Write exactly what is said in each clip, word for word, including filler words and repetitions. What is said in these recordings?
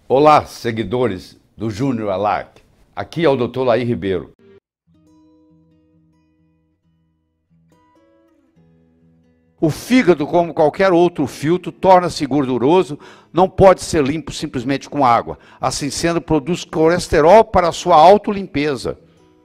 Olá, seguidores do Júnior Alac. Aqui é o doutor Laí Ribeiro. O fígado, como qualquer outro filtro, torna-se gorduroso, não pode ser limpo simplesmente com água. Assim sendo, produz colesterol para a sua autolimpeza.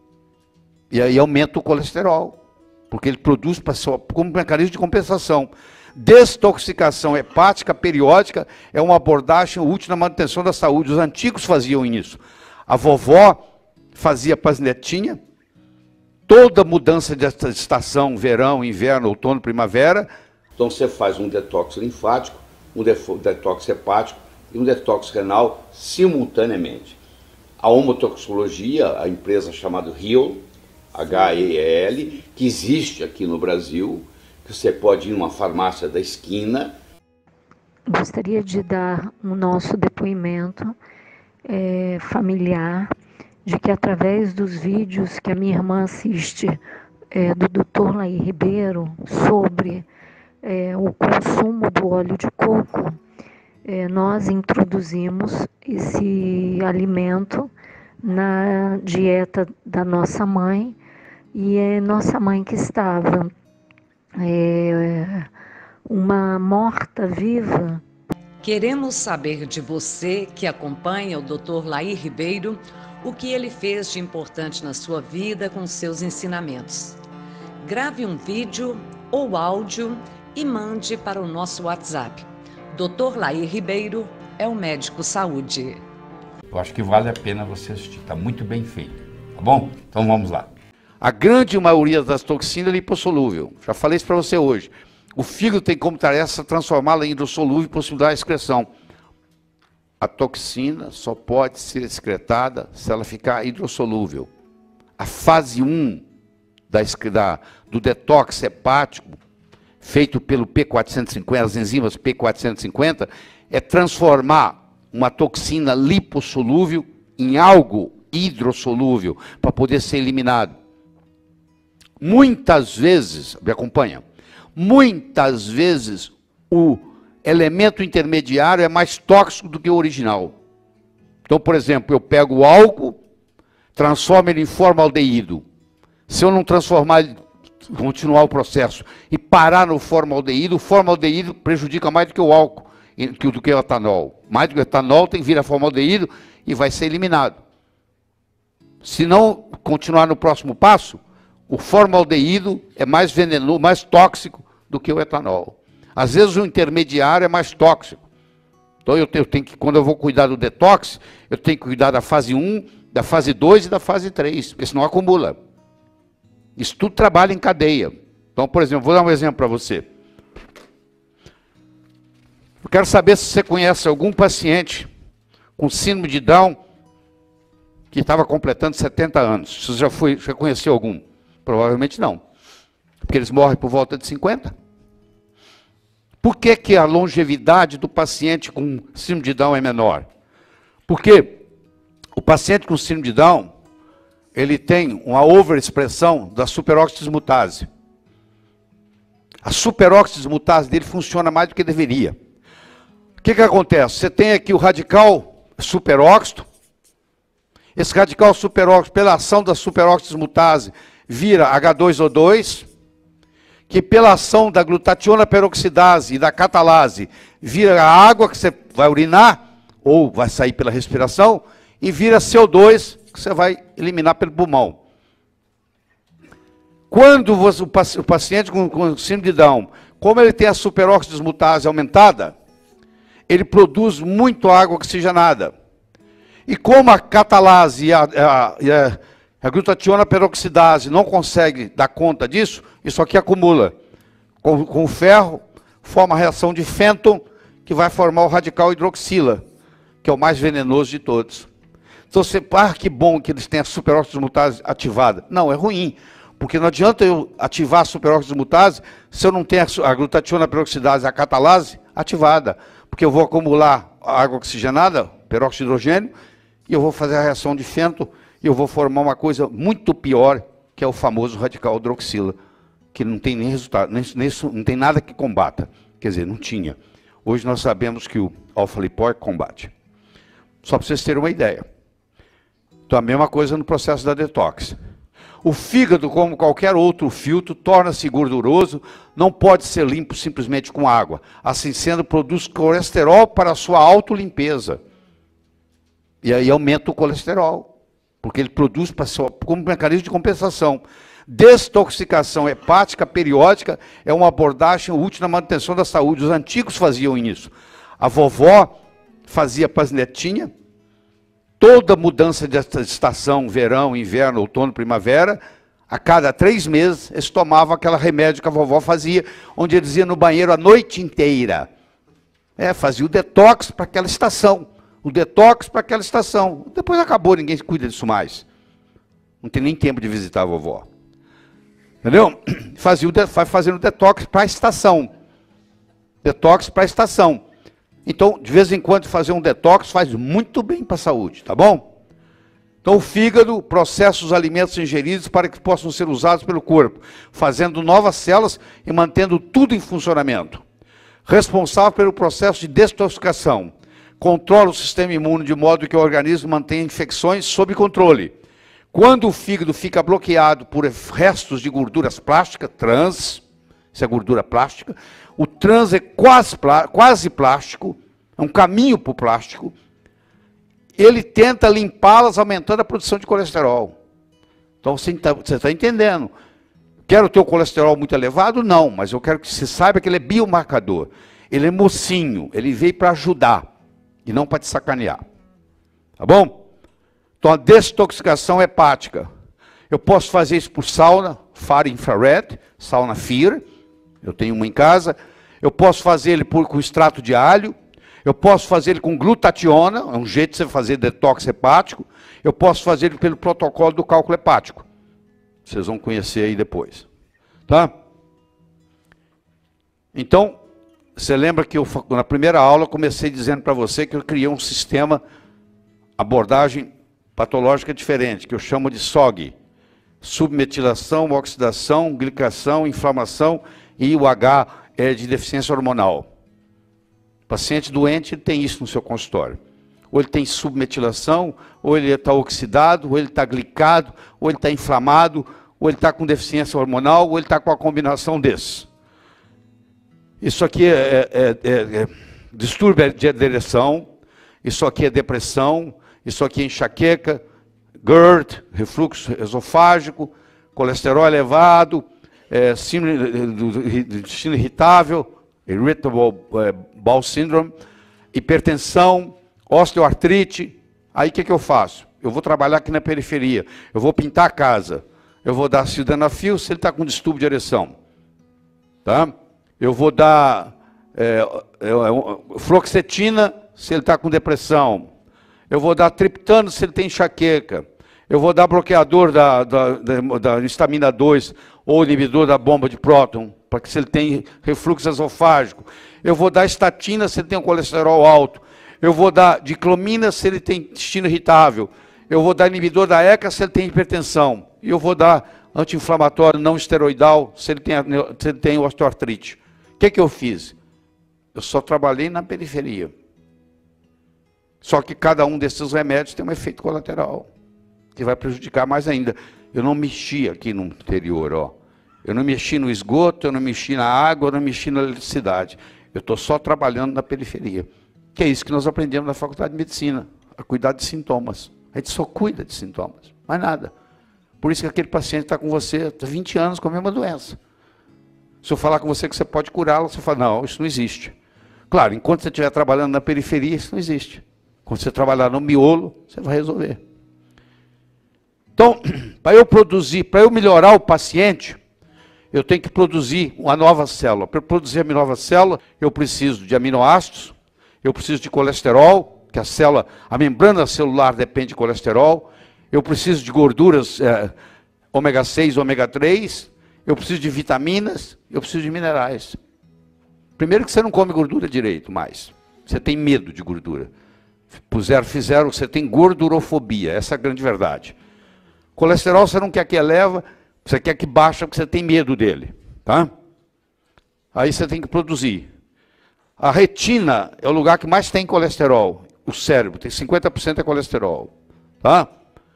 E aí aumenta o colesterol, porque ele produz para sua, como mecanismo de compensação. Desintoxicação hepática periódica é uma abordagem útil na manutenção da saúde. Os antigos faziam isso. A vovó fazia para as netinhas. Toda mudança de estação, verão, inverno, outono, primavera. Então você faz um detox linfático, um detox hepático e um detox renal simultaneamente. A homotoxicologia, a empresa chamada Heal, H E L, que existe aqui no Brasil, que você pode ir numa farmácia da esquina. Gostaria de dar o nosso depoimento é, familiar, de que através dos vídeos que a minha irmã assiste é, do doutor Laí Ribeiro sobre é, o consumo do óleo de coco, é, nós introduzimos esse alimento na dieta da nossa mãe, e é nossa mãe que estava é, uma morta-viva. Queremos saber de você que acompanha o doutor Laí Ribeiro, o que ele fez de importante na sua vida com seus ensinamentos. Grave um vídeo ou áudio e mande para o nosso WhatsApp. doutor Laí Ribeiro é o médico saúde. Eu acho que vale a pena você assistir, está muito bem feito, tá bom? Então vamos lá. A grande maioria das toxinas é lipossolúvel, já falei isso para você hoje. O fígado tem como tarefa transformá-la em hidrossolúvel e possibilitar a excreção. A toxina só pode ser excretada se ela ficar hidrossolúvel. A fase um da, da, do detox hepático, feito pelo P quatrocentos e cinquenta, as enzimas P quatrocentos e cinquenta, é transformar uma toxina lipossolúvel em algo hidrossolúvel, para poder ser eliminado. Muitas vezes, me acompanha, muitas vezes o elemento intermediário é mais tóxico do que o original. Então, por exemplo, eu pego o álcool, transformo ele em formaldeído. Se eu não transformar, continuar o processo e parar no formaldeído, o formaldeído prejudica mais do que o álcool, do que o etanol. Mais do que o etanol tem vira formaldeído e vai ser eliminado. Se não continuar no próximo passo, o formaldeído é mais venenoso, mais tóxico do que o etanol. Às vezes o intermediário é mais tóxico. Então eu tenho, eu tenho que, quando eu vou cuidar do detox, eu tenho que cuidar da fase um, da fase dois e da fase três, porque senão acumula. Isso tudo trabalha em cadeia. Então, por exemplo, vou dar um exemplo para você. Eu quero saber se você conhece algum paciente com síndrome de Down que estava completando setenta anos. Você já, foi, já conheceu algum? Provavelmente não. Porque eles morrem por volta de cinquenta. Por que que a longevidade do paciente com síndrome de Down é menor? Porque o paciente com síndrome de Down, ele tem uma overexpressão da superóxido dismutase. A superóxido dismutase dele funciona mais do que deveria. O que que acontece? Você tem aqui o radical superóxido. Esse radical superóxido, pela ação da superóxido dismutase, vira H dois O dois, que pela ação da glutationa peroxidase e da catalase vira a água que você vai urinar, ou vai sair pela respiração, e vira C O dois, que você vai eliminar pelo pulmão. Quando você, o paciente com, com síndrome de Down, como ele tem a superóxido dismutase aumentada, ele produz muito água oxigenada. E como a catalase e a, a, e a A glutationa peroxidase não consegue dar conta disso, isso aqui acumula. Com, com o ferro, forma a reação de Fenton, que vai formar o radical hidroxila, que é o mais venenoso de todos. Então você, ah, que bom que eles têm a superóxido dismutase ativada. Não, é ruim, porque não adianta eu ativar a superóxido dismutase se eu não tenho a glutationa peroxidase, a catalase ativada, porque eu vou acumular a água oxigenada, peróxido de hidrogênio, e eu vou fazer a reação de Fenton, e eu vou formar uma coisa muito pior, que é o famoso radical hidroxila, que não tem nem resultado, nem, nem, não tem nada que combata. Quer dizer, não tinha. Hoje nós sabemos que o alfa-lipóico combate. Só para vocês terem uma ideia. Então, a mesma coisa no processo da detox. O fígado, como qualquer outro filtro, torna-se gorduroso, não pode ser limpo simplesmente com água. Assim sendo, produz colesterol para a sua autolimpeza. E aí aumenta o colesterol, porque ele produz para sua, como mecanismo de compensação. Desintoxicação hepática periódica é uma abordagem útil na manutenção da saúde. Os antigos faziam isso. A vovó fazia para as netinhas. Toda mudança de estação, verão, inverno, outono, primavera, a cada três meses, eles tomavam aquele remédio que a vovó fazia, onde eles iam no banheiro a noite inteira. É, fazia o detox para aquela estação. O detox para aquela estação. Depois acabou, ninguém cuida disso mais. Não tem nem tempo de visitar a vovó. Entendeu? Fazia o de, vai fazendo detox para a estação. Detox para a estação. Então, de vez em quando, fazer um detox faz muito bem para a saúde, tá bom? Então, o fígado processa os alimentos ingeridos para que possam ser usados pelo corpo, fazendo novas células e mantendo tudo em funcionamento. Responsável pelo processo de desintoxicação. Controla o sistema imune de modo que o organismo mantenha infecções sob controle. Quando o fígado fica bloqueado por restos de gorduras plásticas, trans, isso é gordura plástica, o trans é quase, quase plástico, é um caminho para o plástico, ele tenta limpá-las aumentando a produção de colesterol. Então você está entendendo. Quero ter o colesterol muito elevado? Não, mas eu quero que você saiba que ele é biomarcador. Ele é mocinho, ele veio para ajudar e não para te sacanear. Tá bom? Então a desintoxicação hepática. Eu posso fazer isso por sauna, faro infrared, sauna F I R, eu tenho uma em casa. Eu posso fazer ele por, com extrato de alho. Eu posso fazer ele com glutationa, é um jeito de você fazer detox hepático. Eu posso fazer ele pelo protocolo do cálculo hepático. Vocês vão conhecer aí depois. Tá? Então, você lembra que eu, na primeira aula, eu comecei dizendo para você que eu criei um sistema, abordagem patológica diferente, que eu chamo de S O G. Submetilação, oxidação, glicação, inflamação e o H é de deficiência hormonal. O paciente doente tem isso no seu consultório. Ou ele tem submetilação, ou ele está oxidado, ou ele está glicado, ou ele está inflamado, ou ele está com deficiência hormonal, ou ele está com a combinação desses. Isso aqui é, é, é, é distúrbio de direção, isso aqui é depressão, isso aqui é enxaqueca, GERD, refluxo esofágico, colesterol elevado, é, síndrome do intestino irritável, irritable bowel syndrome, hipertensão, osteoartrite. Aí o que, que eu faço? Eu vou trabalhar aqui na periferia, eu vou pintar a casa, eu vou dar sildenafil se ele está com distúrbio de ereção. Tá? Eu vou dar é, é, fluoxetina se ele está com depressão. Eu vou dar triptano se ele tem enxaqueca. Eu vou dar bloqueador da, da, da, da histamina dois ou inibidor da bomba de próton, para que se ele tem refluxo esofágico. Eu vou dar estatina se ele tem um colesterol alto. Eu vou dar diclomina se ele tem intestino irritável. Eu vou dar inibidor da E C A se ele tem hipertensão. E eu vou dar anti-inflamatório não esteroidal se ele tem, se ele tem osteoartrite. O que, que eu fiz? Eu só trabalhei na periferia. Só que cada um desses remédios tem um efeito colateral, que vai prejudicar mais ainda. Eu não mexi aqui no interior, ó. Eu não mexi no esgoto, eu não mexi na água, eu não mexi na eletricidade. Eu estou só trabalhando na periferia. Que é isso que nós aprendemos na Faculdade de Medicina, a cuidar de sintomas. A gente só cuida de sintomas, mais nada. Por isso que aquele paciente está com você há vinte anos com a mesma doença. Se eu falar com você que você pode curá-lo, você fala, não, isso não existe. Claro, enquanto você estiver trabalhando na periferia, isso não existe. Quando você trabalhar no miolo, você vai resolver. Então, para eu produzir, para eu melhorar o paciente, eu tenho que produzir uma nova célula. Para produzir a nova célula, eu preciso de aminoácidos, eu preciso de colesterol, que a célula, a membrana celular depende de colesterol, eu preciso de gorduras é, ômega seis, ômega três, eu preciso de vitaminas, eu preciso de minerais. Primeiro que você não come gordura direito mais, você tem medo de gordura. Puseram, fizeram, você tem gordurofobia, essa é a grande verdade. Colesterol você não quer que eleva, você quer que baixa porque você tem medo dele. Tá? Aí você tem que produzir. A retina é o lugar que mais tem colesterol. o cérebro, tem cinquenta por cento é colesterol. Tá?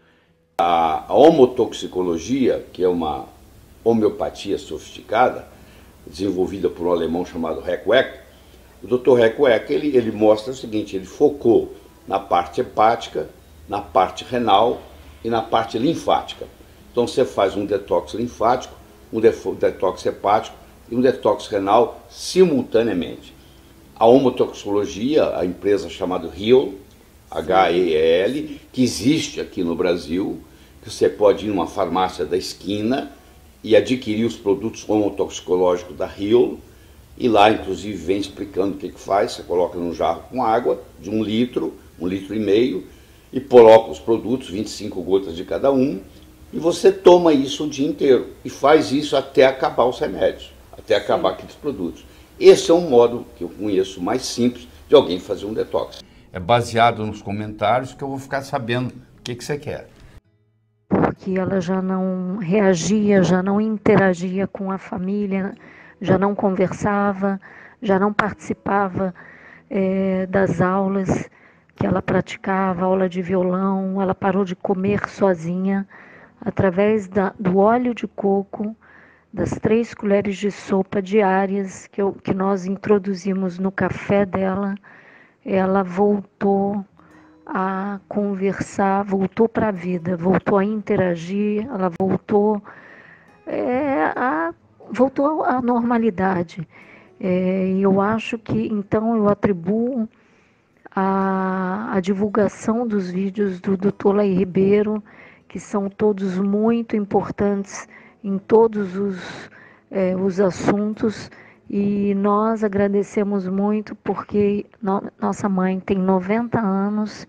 A, a homotoxicologia, que é uma homeopatia sofisticada, desenvolvida por um alemão chamado Heckweck, o doutor Heckweck, ele, ele mostra o seguinte, ele focou na parte hepática, na parte renal e na parte linfática. Então você faz um detox linfático, um detox hepático e um detox renal simultaneamente. A homotoxicologia, a empresa chamada Heal, H E L, que existe aqui no Brasil, que você pode ir numa farmácia da esquina e adquirir os produtos homotoxicológicos da Heal, e lá inclusive vem explicando o que, que faz. Você coloca num jarro com água de um litro, um litro e meio, e coloca os produtos, vinte e cinco gotas de cada um, e você toma isso o dia inteiro, e faz isso até acabar os remédios, até acabar Sim. aqueles produtos. Esse é um modo que eu conheço mais simples de alguém fazer um detox. É baseado nos comentários que eu vou ficar sabendo o que, que você quer. Porque ela já não reagia, já não interagia com a família, já não conversava, já não participava é, das aulas que ela praticava, aula de violão, ela parou de comer sozinha, através da, do óleo de coco, das três colheres de sopa diárias que, eu, que nós introduzimos no café dela, ela voltou a conversar, voltou para a vida, voltou a interagir, ela voltou, é, a, voltou à normalidade. É, eu acho que, então, eu atribuo a, a divulgação dos vídeos do doutor Laí Ribeiro, que são todos muito importantes em todos os, é, os assuntos, e nós agradecemos muito porque no, nossa mãe tem noventa anos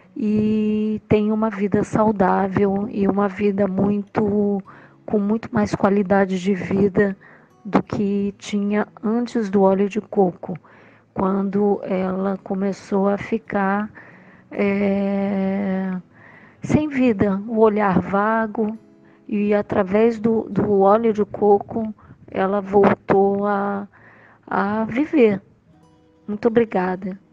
e tem uma vida saudável e uma vida muito, com muito mais qualidade de vida do que tinha antes do óleo de coco, quando ela começou a ficar é, sem vida, o olhar vago, e através do, do óleo de coco ela voltou a, a viver. Muito obrigada.